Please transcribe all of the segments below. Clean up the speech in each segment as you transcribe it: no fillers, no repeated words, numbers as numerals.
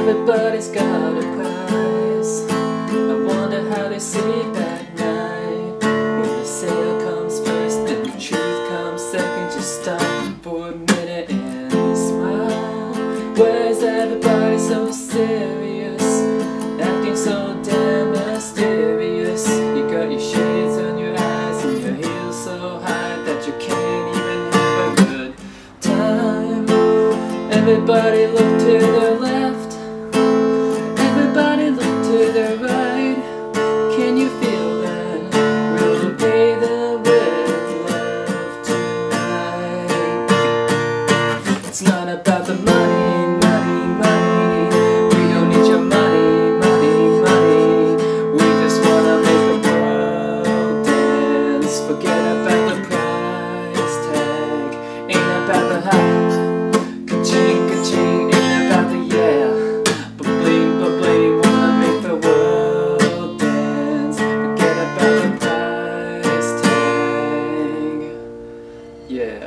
everybody's got a price. I wonder how they sleep at night. When the sale comes first and the truth comes second, just stop for a minute and smile. Where's everybody so serious, acting so damn mysterious? You got your shades on your eyes and your heels so high that you can't even have a good time. Everybody look to their left, everybody look to their right. Can you feel that? We'll pay them with love tonight. It's not about the money, money, money. We don't need your money, money, money. We just wanna make the world dance. Forget about the price tag. Ain't about the hype. Ka-ching, ka-ching, ain't about the yeah. Ba-bling, ba-bling, wanna make the world dance. Forget about the price tag. Yeah.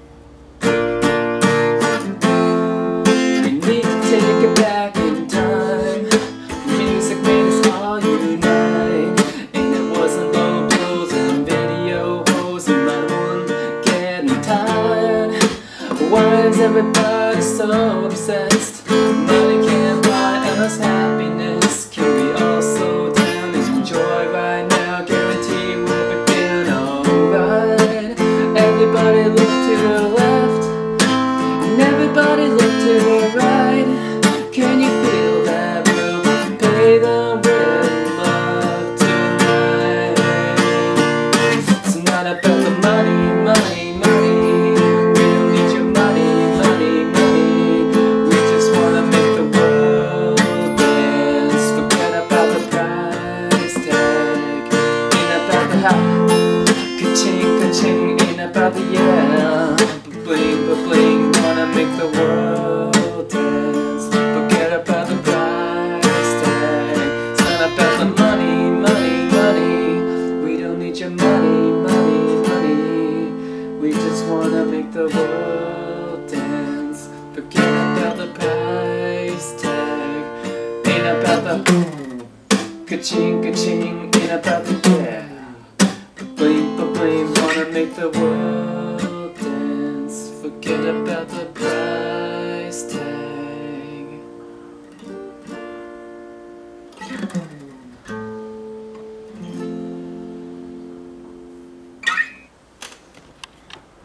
We need to take it back in time. Music made us all unite. And it wasn't low blows and video hoes and my one getting tired. Why is everybody so obsessed? Money can't buy us happiness. Can we all slow down and enjoy right now? Guarantee we'll be feeling alright. Everybody look to the left and everybody look to the right. Can you feel that? We'll pay them with love tonight. It's not about the money, money, money. We don't need your money, money, money. We just wanna make the world dance. Forget about the price tag. Ain't about the hype. Ka-ching, ka-ching, ain't about the yeah. Ba-bling, ba-bling, wanna make the world dance. Forget about the price tag. It's not about the money, money, money. We don't need your money, money, money. We just wanna make the world dance. Forget about the price tag. Ain't about the ka-ching, ka-ching, ain't about the yeah. Ba-bling, ba-bling, wanna make the world